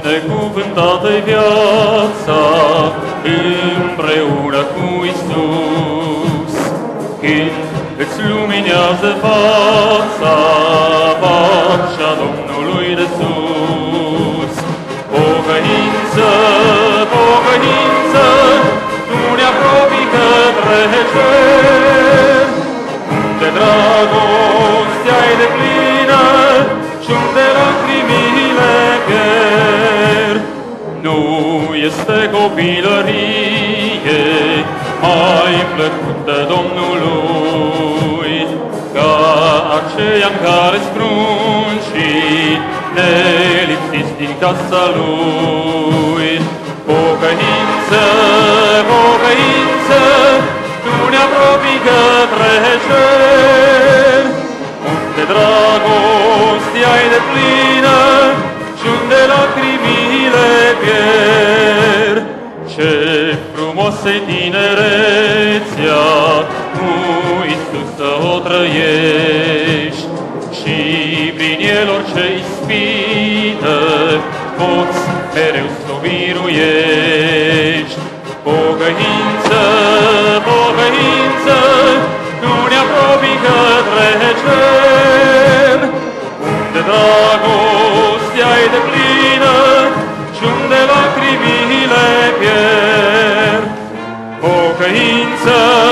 Binecuvântată-i viața împreună cu Iisus, când îți luminează fața pacea Domnului de sus. Pocăință, pocăință, tu ne apropii către cer, unde dragostea-i de plină și unde lacrimile pierd. Nu este copilărie mai plăcută Domnului ca aceea în care spruncii nelipsiți din casa Lui. Pocăință, pocăință, tu ne apropii către cer, unde dragostea-i de plină și unde lacrimile pierd. Ce frumos-i tinerețea, cu Iisus să o trăiești, și prin El orice ispită poți mereu să o biruiești. Pocăință, pocăință, tu ne apropii către cer, unde dragostea-i de plină și unde lacrimile pierd. Pocăință,